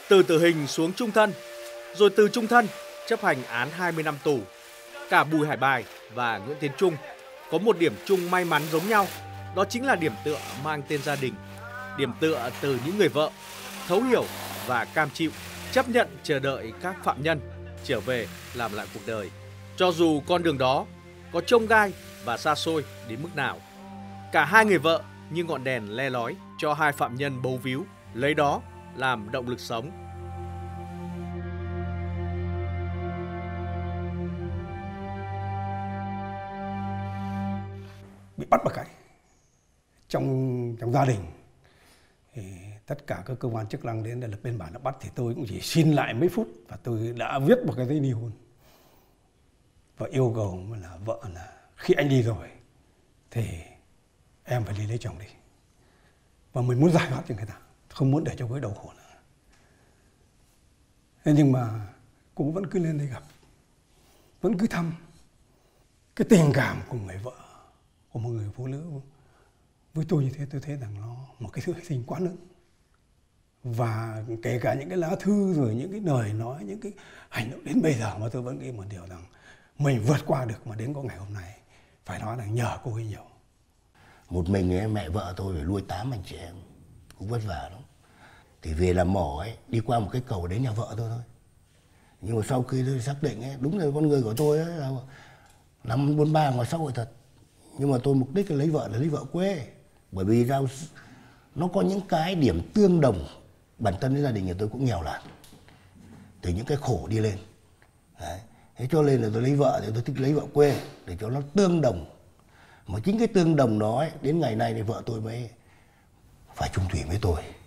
từ tử hình xuống chung thân, rồi từ chung thân chấp hành án 20 năm tù. Cả Bùi Hải Bài và Nguyễn Tiến Trung có một điểm chung may mắn giống nhau, đó chính là điểm tựa mang tên gia đình. Điểm tựa từ những người vợ thấu hiểu và cam chịu chấp nhận chờ đợi các phạm nhân trở về làm lại cuộc đời. Cho dù con đường đó có chông gai và xa xôi đến mức nào. Cả hai người vợ như ngọn đèn le lói cho hai phạm nhân bấu víu, lấy đó làm động lực sống. Bị bắt bằng cách trong gia đình thì tất cả các cơ quan chức năng đến để lập biên bản đã bắt, thì tôi cũng chỉ xin lại mấy phút và tôi đã viết một cái giấy ly hôn và yêu cầu là vợ là khi anh đi rồi thì em phải đi lấy chồng đi, và mình muốn giải thoát cho người ta, không muốn để cho cái đầu khổ nữa. Thế nhưng mà cũng vẫn cứ lên đây gặp, vẫn cứ thăm. Cái tình cảm của người vợ, của một người phụ nữ với tôi như thế, tôi thấy rằng nó một cái sự hy sinh quá lớn. Và kể cả những cái lá thư rồi những cái lời nói, những cái hành động đến bây giờ mà tôi vẫn nghĩ một điều rằng mình vượt qua được mà đến có ngày hôm nay, phải nói là nhờ cô ấy nhiều. Một mình ấy, mẹ vợ tôi phải nuôi 8 anh chị em, cũng vất vả lắm. Thì về làm mỏ ấy, đi qua một cái cầu đến nhà vợ tôi thôi. Nhưng mà sau khi tôi xác định ấy, đúng là con người của tôi ấy là năm 43 ngoài xã hội thật. Nhưng mà tôi mục đích là lấy vợ quê. Bởi vì nó có những cái điểm tương đồng. Bản thân cái gia đình nhà tôi cũng nghèo lắm, từ những cái khổ đi lên. Đấy. Thế cho nên là tôi lấy vợ thì tôi thích lấy vợ quê để cho nó tương đồng. Mà chính cái tương đồng đó ấy, đến ngày nay thì vợ tôi mới phải chung thủy với tôi.